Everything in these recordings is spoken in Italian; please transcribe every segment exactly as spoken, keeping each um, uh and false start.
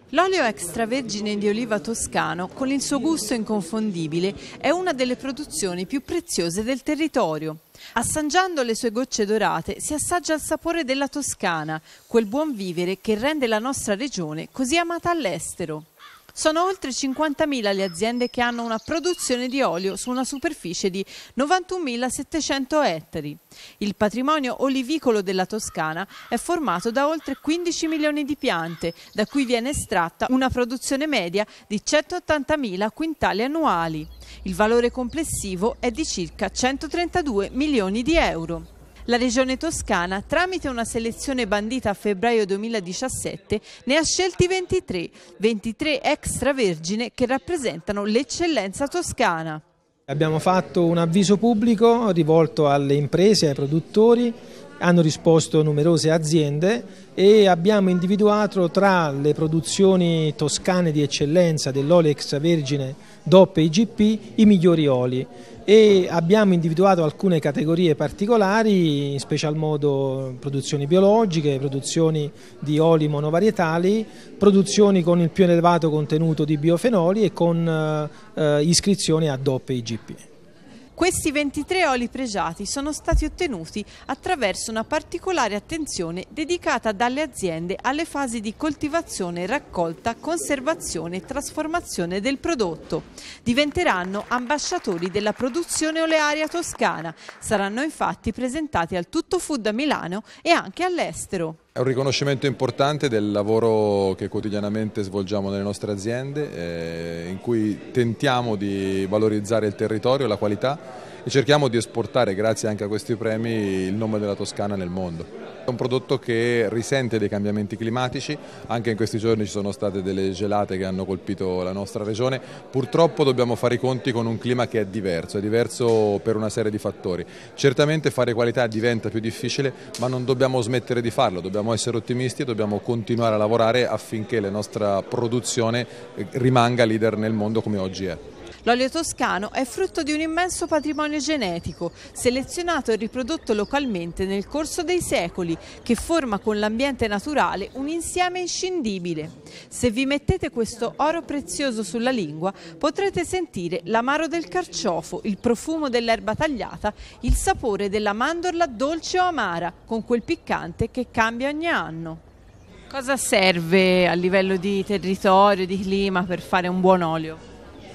L'olio extravergine di oliva toscano, con il suo gusto inconfondibile, è una delle produzioni più preziose del territorio. Assaggiando le sue gocce dorate si assaggia il sapore della Toscana, quel buon vivere che rende la nostra regione così amata all'estero. Sono oltre cinquantamila le aziende che hanno una produzione di olio su una superficie di novantunomilasettecento ettari. Il patrimonio olivicolo della Toscana è formato da oltre quindici milioni di piante, da cui viene estratta una produzione media di centottantamila quintali annuali. Il valore complessivo è di circa centotrentadue milioni di euro. La Regione Toscana, tramite una selezione bandita a febbraio duemiladiciassette, ne ha scelti ventitré, ventitré extravergine che rappresentano l'eccellenza toscana. Abbiamo fatto un avviso pubblico rivolto alle imprese, ai produttori, hanno risposto numerose aziende e abbiamo individuato tra le produzioni toscane di eccellenza dell'olio extravergine D O P e I G P i migliori oli e abbiamo individuato alcune categorie particolari, in special modo produzioni biologiche, produzioni di oli monovarietali, produzioni con il più elevato contenuto di biofenoli e con eh, iscrizioni a D O P e I G P. Questi ventitré oli pregiati sono stati ottenuti attraverso una particolare attenzione dedicata dalle aziende alle fasi di coltivazione, raccolta, conservazione e trasformazione del prodotto. Diventeranno ambasciatori della produzione olearia toscana, saranno infatti presentati al Tuttofood a Milano e anche all'estero. È un riconoscimento importante del lavoro che quotidianamente svolgiamo nelle nostre aziende, eh, in cui tentiamo di valorizzare il territorio e la qualità e cerchiamo di esportare, grazie anche a questi premi, il nome della Toscana nel mondo. È un prodotto che risente dei cambiamenti climatici, anche in questi giorni ci sono state delle gelate che hanno colpito la nostra regione. Purtroppo dobbiamo fare i conti con un clima che è diverso, è diverso per una serie di fattori. Certamente fare qualità diventa più difficile, ma non dobbiamo smettere di farlo, dobbiamo essere ottimisti e dobbiamo continuare a lavorare affinché la nostra produzione rimanga leader nel mondo come oggi è. L'olio toscano è frutto di un immenso patrimonio genetico, selezionato e riprodotto localmente nel corso dei secoli, che forma con l'ambiente naturale un insieme inscindibile. Se vi mettete questo oro prezioso sulla lingua, potrete sentire l'amaro del carciofo, il profumo dell'erba tagliata, il sapore della mandorla dolce o amara, con quel piccante che cambia ogni anno. Cosa serve a livello di territorio e di clima per fare un buon olio?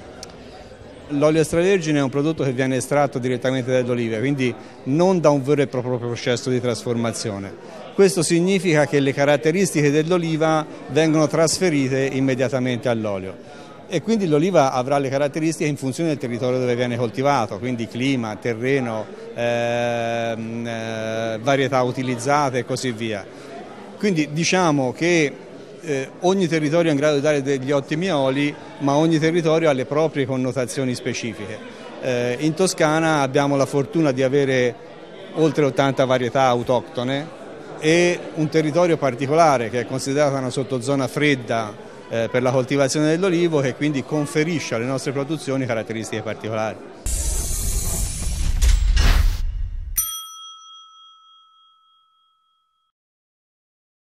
L'olio extravergine è un prodotto che viene estratto direttamente dalle olive, quindi non da un vero e proprio processo di trasformazione. Questo significa che le caratteristiche dell'oliva vengono trasferite immediatamente all'olio e quindi l'oliva avrà le caratteristiche in funzione del territorio dove viene coltivato, quindi clima, terreno, ehm, eh, varietà utilizzate e così via. Quindi diciamo che Eh, ogni territorio è in grado di dare degli ottimi oli, ma ogni territorio ha le proprie connotazioni specifiche. Eh, in Toscana abbiamo la fortuna di avere oltre ottanta varietà autoctone e un territorio particolare che è considerata una sottozona fredda eh, per la coltivazione dell'olivo, che quindi conferisce alle nostre produzioni caratteristiche particolari.